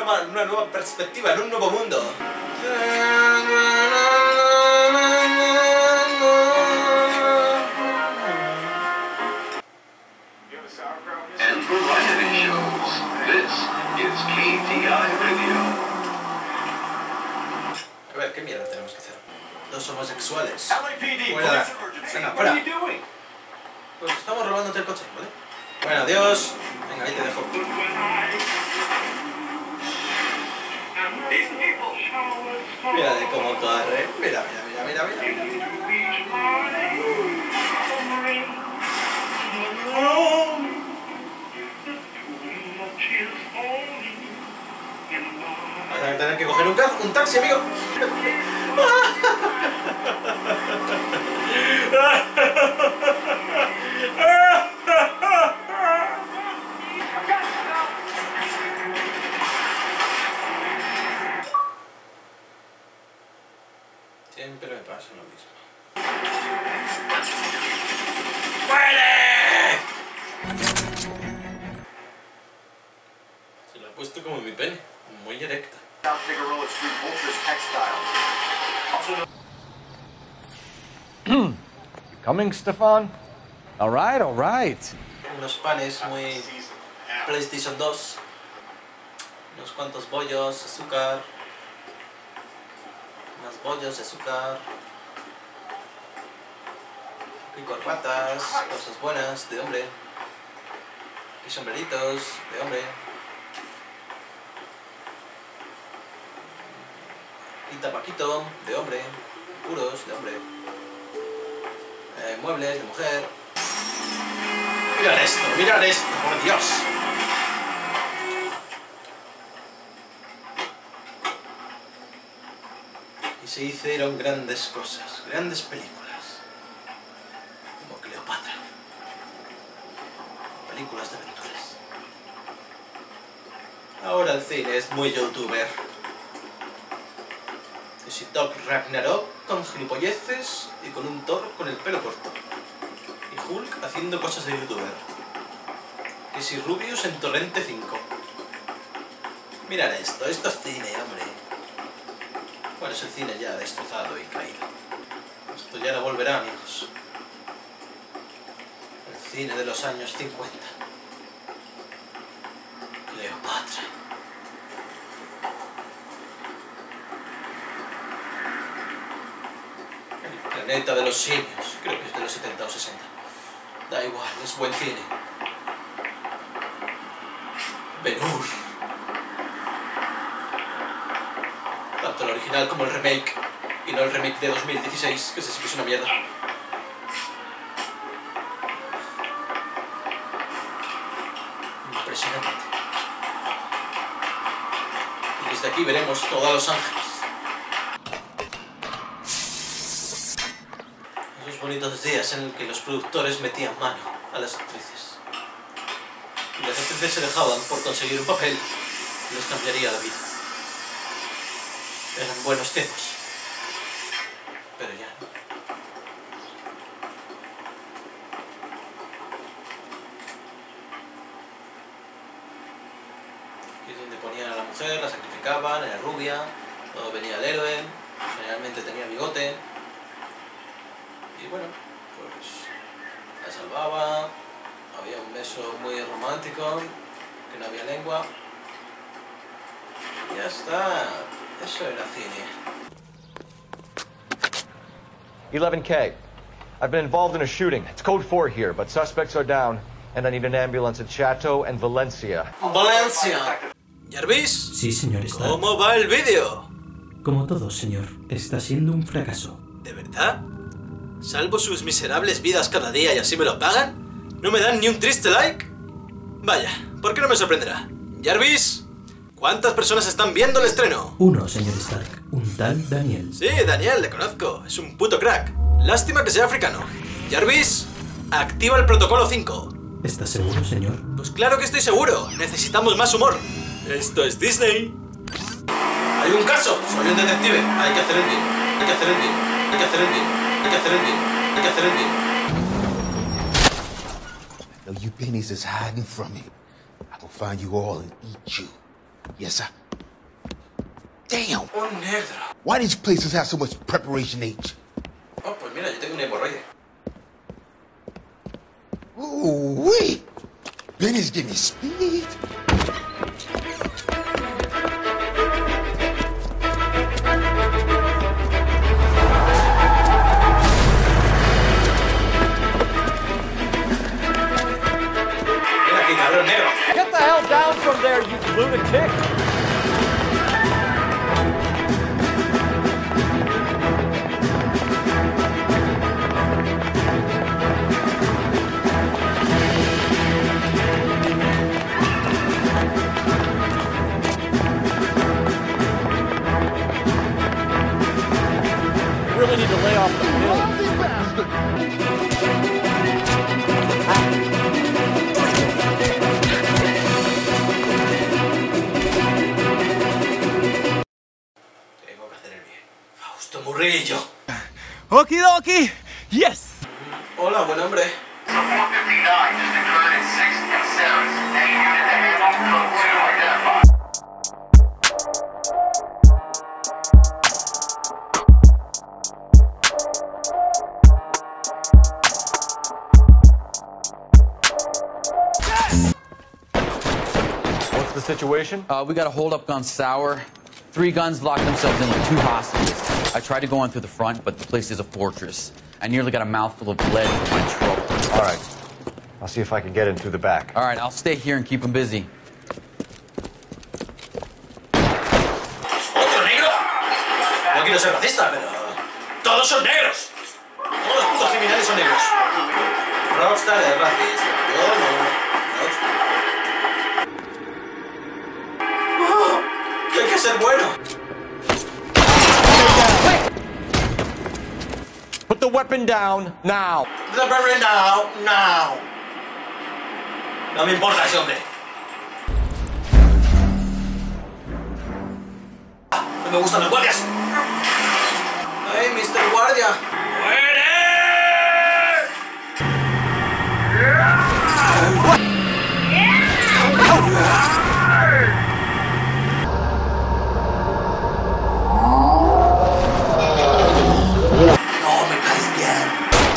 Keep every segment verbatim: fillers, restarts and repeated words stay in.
nueva, una nueva perspectiva, en un nuevo mundo. And variety shows. This is K T I Radio. A ver, ¿qué mierda tenemos que hacer? Dos homosexuales. L A P D, Fuera. police emergency. Venga, What fuera. are you doing? Pues estamos robándote el coche, ¿vale? Bueno, adiós. Venga, ahí te dejo. Mira de cómo corre. Mira, mira, mira, mira, mira. Vas a tener que coger un, ca un taxi, amigo. Siempre me pasa lo mismo. ¡Muere! Se lo he puesto como mi pene, muy erecta. Coming, Stefan? All right, all right. Unos panes muy PlayStation dos. Unos cuantos bollos, azúcar. Más bollos, azúcar. Y corbatas, cosas buenas de hombre. Y sombreritos de hombre. Y tabaquito de hombre. Puros de hombre. Eh, muebles de mujer. Mirad esto, mirad esto, por Dios. Y se hicieron grandes cosas, grandes películas. Como Cleopatra. Películas de aventuras. Ahora el cine es muy youtuber. Que si Thor Ragnarok con gilipolleces y con un Thor con el pelo corto. Y Hulk haciendo cosas de youtuber. Que si Rubius en Torrente cinco. Mirad esto, esto es cine, hombre. Bueno, es el cine ya destrozado y caído. Esto ya no volverá, amigos. El cine de los años cincuenta. Cleopatra. El planeta de los simios. Creo que es de los setenta o sesenta. Da igual, es buen cine. Ben-Hur. Tanto el original como el remake. Y no el remake de dos mil dieciséis, que ese sí que es una mierda. Impresionante. Y desde aquí veremos todos Los Ángeles. Esos bonitos días en los que los productores metían mano a las actrices. Y las actrices se dejaban por conseguir un papel que les cambiaría la vida. Eran buenos tiempos. Pero ya no. Aquí es donde ponían a la mujer, la sacrificaban, era rubia, luego venía el héroe, generalmente tenía bigote. Y bueno, pues la salvaba, había un beso muy romántico, que no había lengua. Y ya está, eso era cine. eleven K. I've been involved in a shooting. It's code four here, but suspects are down, and I need an ambulance at Chateau and Valencia. Valencia. ¿Jarvis? Sí, señor Stark. ¿Cómo va el vídeo? Como todo, señor, está siendo un fracaso. ¿De verdad? ¿Salvo sus miserables vidas cada día y así me lo pagan? ¿No me dan ni un triste like? Vaya, ¿por qué no me sorprenderá? ¿Jarvis? ¿Cuántas personas están viendo el estreno? Uno, señor Stark. Un tal Daniel. Sí, Daniel, le conozco. Es un puto crack. Lástima que sea africano. Jarvis, activa el protocolo cinco. ¿Estás seguro, señor? Pues claro que estoy seguro. Necesitamos más humor. Esto es Disney. Hay un caso. Soy un detective. Hay que hacer el bien. Hay que hacer el bien. Hay que hacer el bien. Hay que hacer el bien. Hay que hacer el bien. Know you pennies is hiding from me. I will find you all and eat you. Yes, sir. Damn. Un negro. Why these places have so much preparation H? Oh, pues mira, yo tengo un hemorroide. Ooh, wait. Benny's giving me speed. Ven aquí, cabrón negro. Get the hell down from there, you lunatic! You really need to lay off the pill. Lousy bastard. Tengo que hacer el bien. Fausto Murillo. Okidoki! Yes! Hola, buen hombre. So four fifty-nine just occurred at six and seven. Any unit ahead of code two identified. What's the situation? Uh, we got a hold-up gun sour. Three guns locked themselves in with two hostages. I tried to go in through the front, but the place is a fortress. I nearly got a mouthful of lead from my trouble. All right. I'll see if I can get in through the back. All right, I'll stay here and keep them busy. ¿Otro negro? No quiero ser racista, pero... ¡Todos son negros! Todos los putos criminales son negros. Rockstar es racista. Yo no. Rockstar. ¡Oh! ¡Que hay que ser bueno! Put the weapon down now. The very now, now. No me importa ese hombre. No me gustan los guardias. ¡Ay, mister Guardia! ¡Muere! No me caes bien.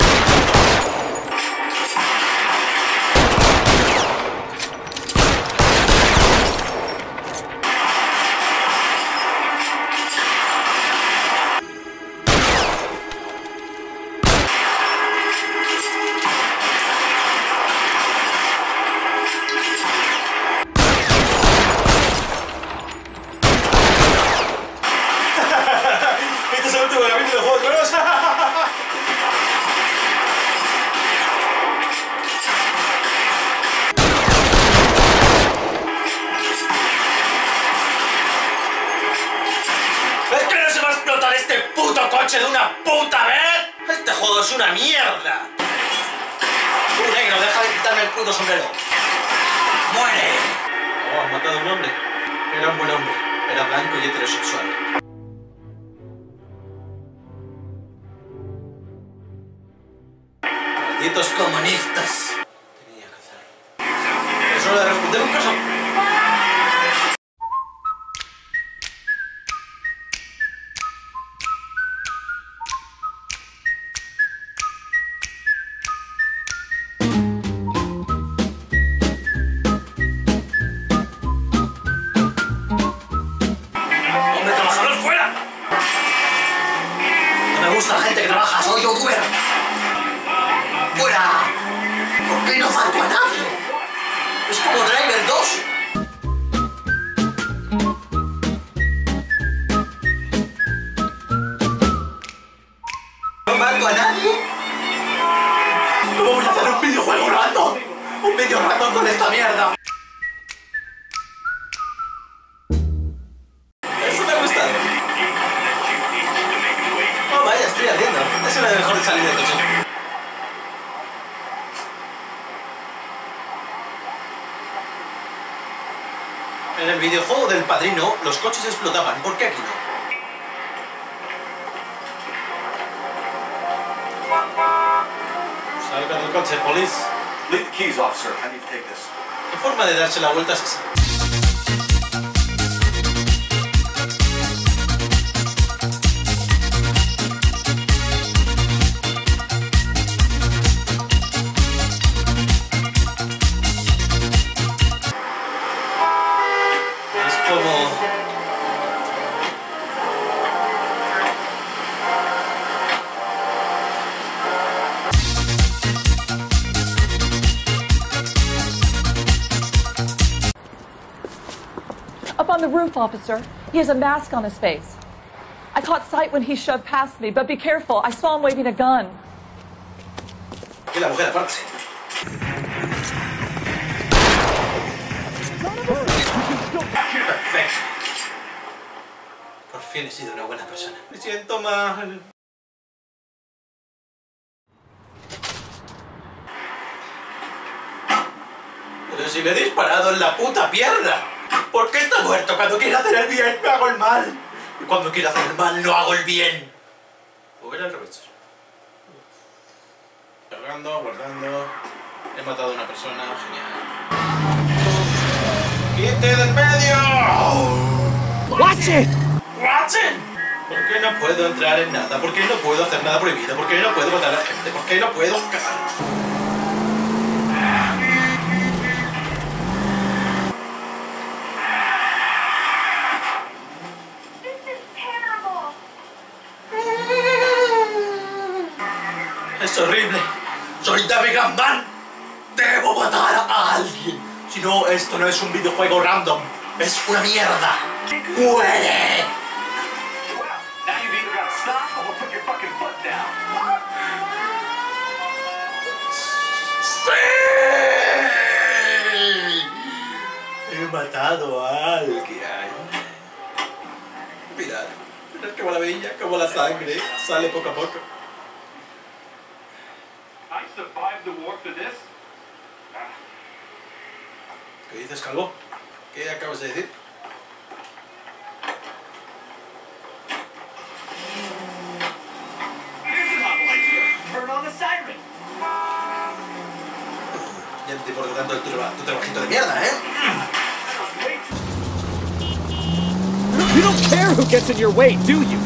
Este es el último capítulo de Juegos de Tronos. ¿Es que no se va a explotar este puto coche de una puta vez? Este juego es una mierda. Tú, negro, deja de quitarme el puto sombrero. ¡Muere! Oh, has matado a un hombre. Era un buen hombre. Era blanco y heterosexual. Malditos comunistas. Tenía que hacerlo. Es hora de responder un caso. ¡Hombre, trabajador, fuera! No me gusta la gente que trabaja, soy youtuber. ¡Fuera! ¿Por qué no mato a nadie? Es como Driver dos. ¿No mato a nadie? ¿Cómo voy a hacer un videojuego random? Un video random con esta mierda. Eso me gusta. Oh, vaya, estoy ardiendo. Es una de las mejores salidas de coche. En el videojuego del Padrino, los coches explotaban. ¿Por qué aquí no? Salga del coche, police. Leave the keys, officer. I need to take this. ¿Qué forma de darse la vuelta es esa? roof, officer. He has a mask on his face. I caught sight when he shoved past me, but be careful. I saw him waving a gun. Y la mujer aparte. Perfecto. Por fin he sido una buena persona. Me siento mal. Pero si le he disparado en la puta pierna. ¿Por qué está muerto? Cuando quiere hacer el bien, me hago el mal. Y cuando quiero hacer el mal, no hago el bien. O era al revés. Cargando, guardando. He matado a una persona, genial. ¡Quite del medio! Watch it! ¡Watch it! ¿Por qué no puedo entrar en nada? ¿Por qué no puedo hacer nada prohibido? ¿Por qué no puedo matar a la gente? ¿Por qué no puedo cagar? Es horrible. Soy David Gunn. Debo matar a alguien. Si no, esto no es un videojuego random. Es una mierda. ¡Muere! Now you've either got to stop or put your fucking foot down. ¡Sí! He matado a alguien. Mirad. Mirad qué maravilla. Como la sangre sale poco a poco. I survived the war for this. ¿Qué dices, Calvo? ¿Qué acabas de decir? Turn on the siren. Ya te importa tanto tu, traba tu trabajito de mierda, ¿eh? You don't care who gets in your way, do you?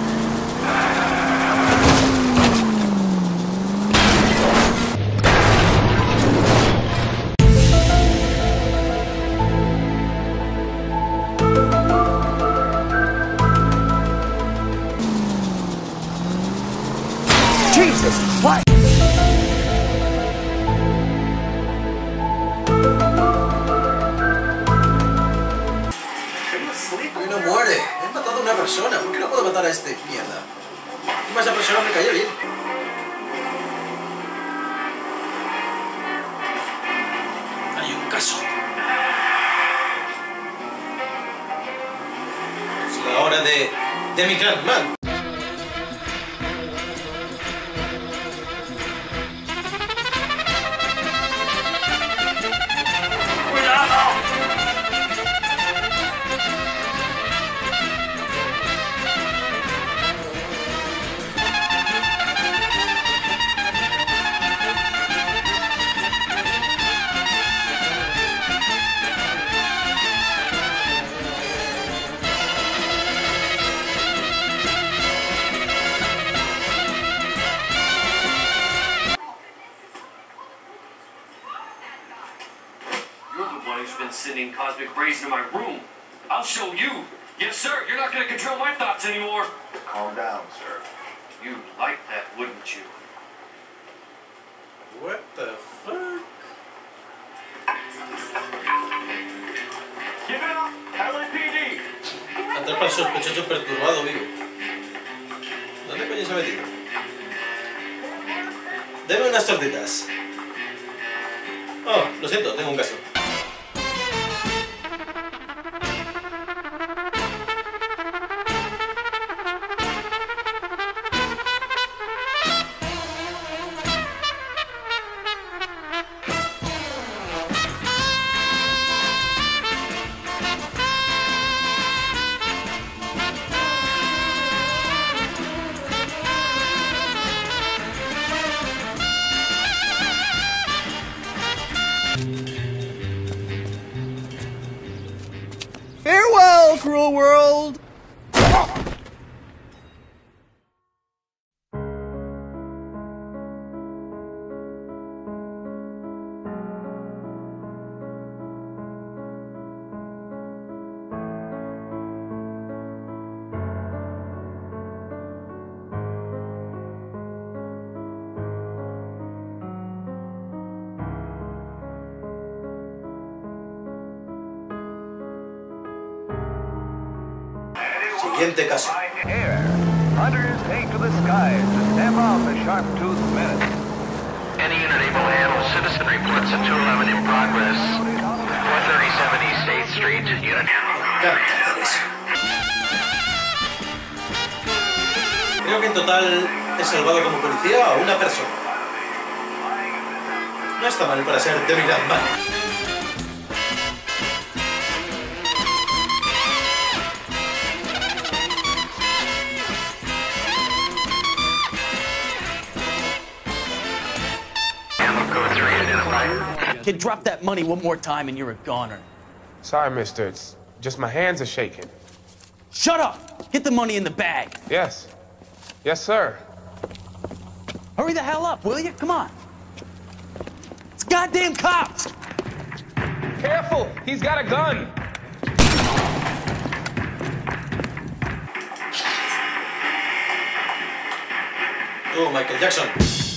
Jesus, what? ¿Por qué no muere? He matado a una persona. ¿Por qué no puedo matar a este? Mierda. Encima esa persona me cayó bien. Hay un caso. Es la hora de... de mi gran mal. Been sending cosmic rays into my room. I'll show you. Yes, sir. You're not going to control my thoughts anymore. Calm down, sir. You'd like that, wouldn't you? What the fuck? Give it up, L A P D. Atrapa al sospechoso perturbado vivo. ¿Dónde coño se ha metido? Deme unas tortitas. Oh, lo siento, tengo un caso. Farewell, cruel world! siguiente casa. Hunters take to the skies to stamp out the sharp-toothed menace. Any unit able to handle citizen reports at two eleven in progress. four thirty-seven East eighth Street, unit. Creo que en total he salvado como policía a una persona. No está mal para ser Demi Landman. Kid, drop that money one more time and you're a goner. Sorry, mister. It's just my hands are shaking. Shut up! Get the money in the bag. Yes. Yes, sir. Hurry the hell up, will you? Come on. It's goddamn cops! Careful! He's got a gun! Oh, Michael Jackson.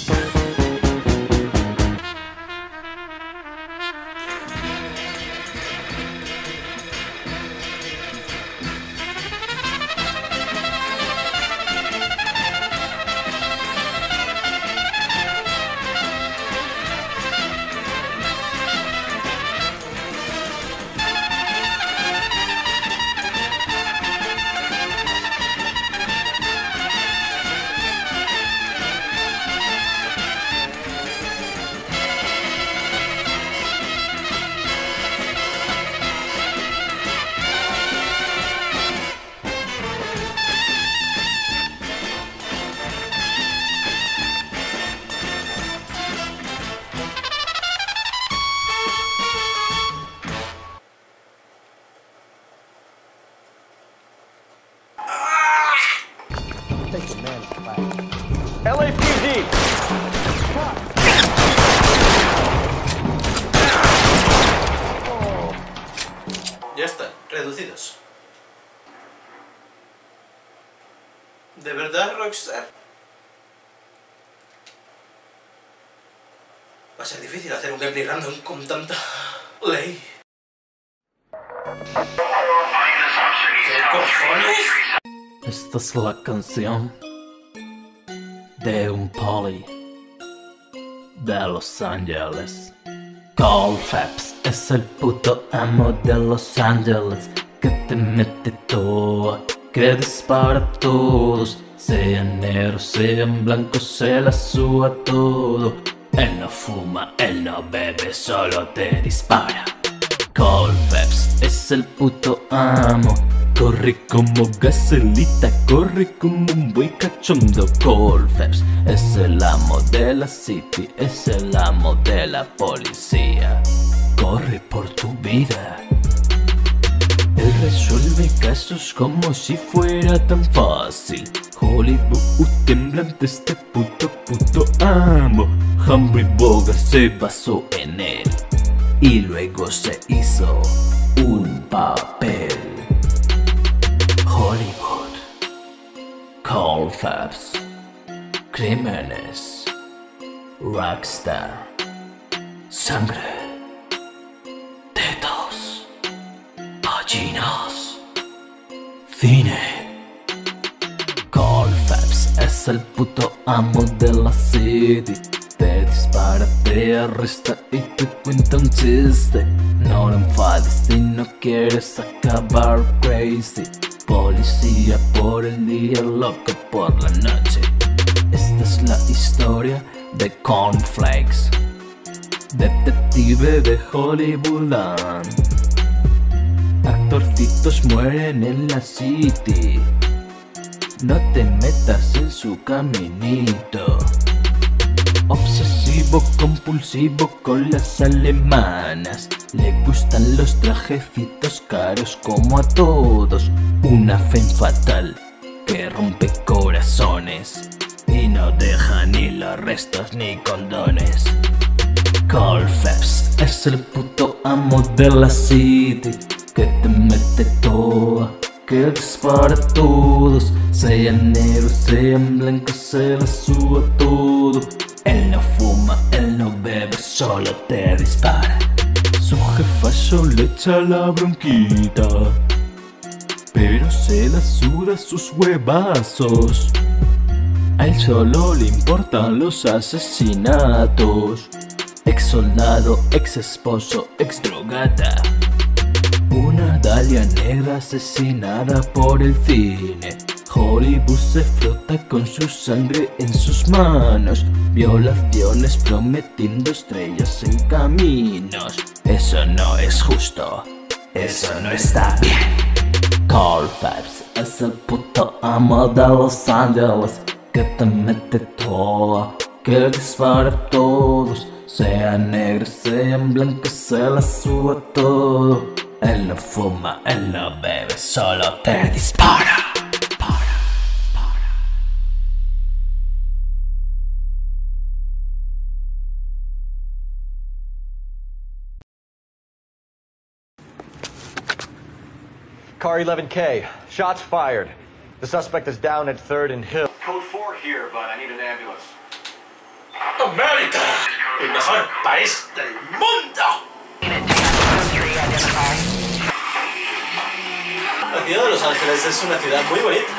L A P D! Ya están, reducidos. ¿De verdad, Rockstar? Va a ser difícil hacer un gameplay random con tanta ley. ¿Qué cojones? Esta es la canción de un poli de Los Ángeles. Cole Phelps es el puto amo de Los Ángeles, que te mete todo, que dispara a todos, sean negros, sean blancos, se la suba todo. Él no fuma, él no bebe, solo te dispara. Cole Phelps es el puto amo, corre como gasolita, corre como un buey cachondo. Cole Phelps es el amo de la city, es el amo de la policía. Corre por tu vida. Él resuelve casos como si fuera tan fácil. Hollywood tiembla ante este puto puto amo. Humphrey Bogart se basó en él y luego se hizo un papel. Hollywood, Cole Phelps, crímenes, rockstar, sangre, tetos, gallinas, cine. Cole Phelps es el puto amo de la city. Te dispara, te arresta y te cuenta un chiste. No te enfades si no quieres acabar crazy. Policía por el día, loco por la noche. Esta es la historia de Cornflakes, detective de Hollywood. Actorcitos mueren en la city, no te metas en su caminito. Obsesivo compulsivo con las alemanas, le gustan los trajecitos caros como a todos. Una femme fatal que rompe corazones y no deja ni los restos ni condones. Cole Phelps es el puto amo de la city, que te mete toda, que dispara a todos, sean negros, sean blancos, se la suba todo. Él no fuma, él no bebe, solo te dispara. Su jefa solo echa la bronquita, pero se la suda sus huevazos. A él solo le importan los asesinatos. Ex soldado, ex esposo, ex drogata. Una Dalia negra asesinada por el cine. Hollywood se frota con su sangre en sus manos. Violaciones prometiendo estrellas en caminos. Eso no es justo, eso no está bien. Carl Phelps es el puto amo de Los Ángeles, que te mete todo, que dispara a todos. Sean negros, sean blancos, se la suba todo. Él no fuma, él no bebe, solo te dispara. Car eleven K, shots fired. The suspect is down at third and Hill. Code four here, but I need an ambulance. ¡América! ¡El mejor país del mundo! La ciudad de Los Ángeles es una ciudad muy bonita.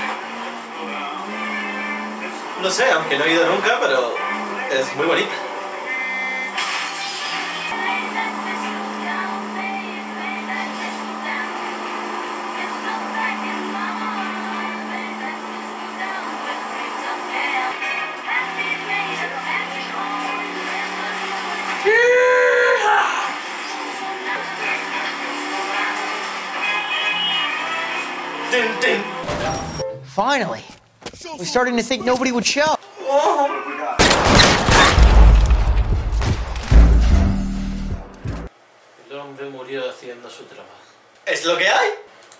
No sé, aunque no he ido nunca, pero es muy bonita. Finally! We're starting to think nobody would show. El hombre murió haciendo su trabajo. ¿Es lo que hay?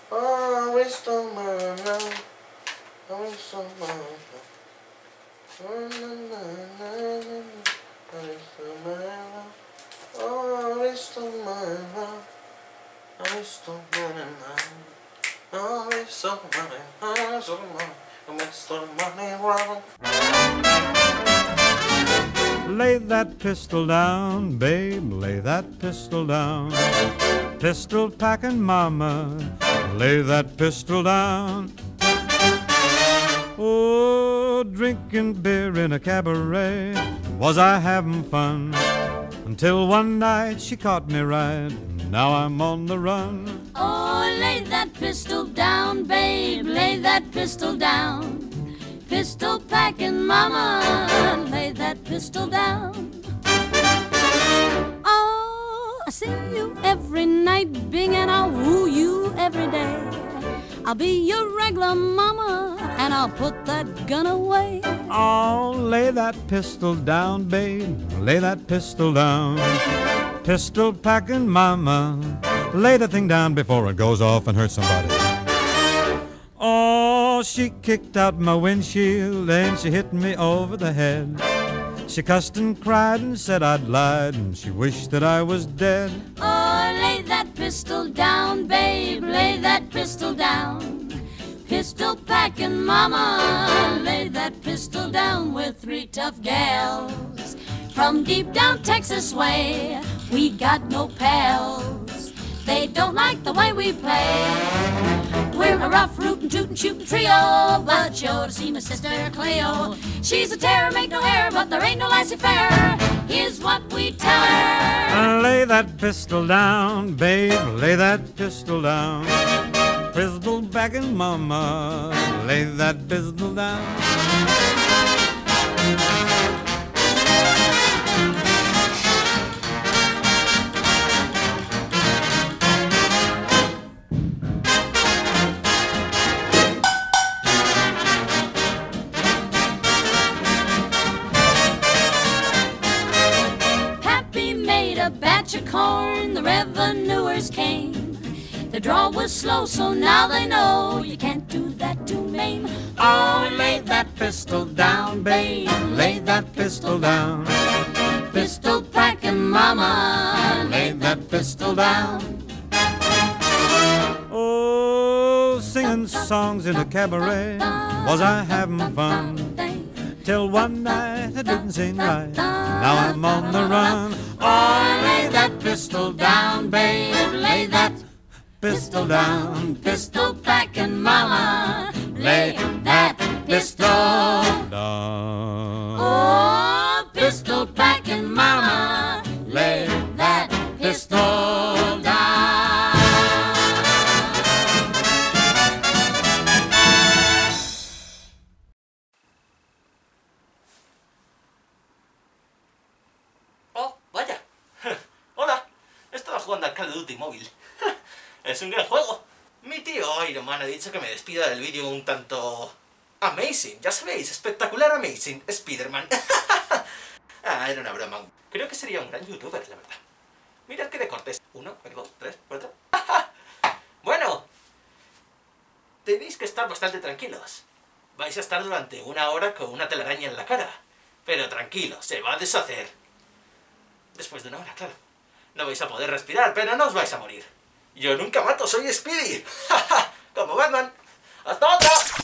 Lay that pistol down, babe, lay that pistol down. Pistol packing mama, lay that pistol down. Oh, drinking beer in a cabaret, was I having fun? Until one night she caught me right, now I'm on the run. Oh, lay that pistol down, babe, lay that pistol down. Pistol packing mama, lay that pistol down. Oh, I see you every night, Bing, and I'll woo you every day. I'll be your regular mama, and I'll put that gun away. Oh, lay that pistol down, babe, lay that pistol down. Pistol packing mama, lay the thing down before it goes off and hurts somebody. Oh, she kicked out my windshield and she hit me over the head. She cussed and cried and said I'd lied and she wished that I was dead. Oh, lay that pistol down, babe, lay that pistol down. Pistol packing mama, lay that pistol down. With three tough gals from deep down Texas way. We got no pals, they don't like the way we play. We're a rough, rootin', tootin', shootin' trio, but you ought to see my sister Cleo. She's a terror, make no error, but there ain't no laissez-faire. Here's what we tell her. Lay that pistol down, babe, lay that pistol down. Pistol packing mama, lay that pistol down. A batch of corn, the revenuers came. The draw was slow, so now they know you can't do that to Maine. Oh, lay that pistol down, babe, lay that pistol down. Pistol packing mama, lay that pistol down. Oh, singing songs in a cabaret, was I having fun? Till one night I didn't sing right, now I'm on the run. Oh, lay that pistol down, babe, lay that pistol down. Pistol packing mama, lay that pistol down. Oh, pistol packing mama, lay that pistol down. Oh, vaya. Hola. Estaba jugando al Call of Duty móvil. Es un gran juego. Mi tío Iron Man ha dicho que me despida del vídeo un tanto... Amazing, ya sabéis, espectacular Amazing, Spider-Man. Ah, era una broma. Creo que sería un gran youtuber, la verdad. Mirad qué de cortes. Uno, dos, tres, cuatro... Bueno, tenéis que estar bastante tranquilos. Vais a estar durante una hora con una telaraña en la cara. Pero tranquilo, se va a deshacer. Después de una hora, claro. No vais a poder respirar, pero no os vais a morir. Yo nunca mato, soy Speedy. Como Batman. ¡Hasta otra!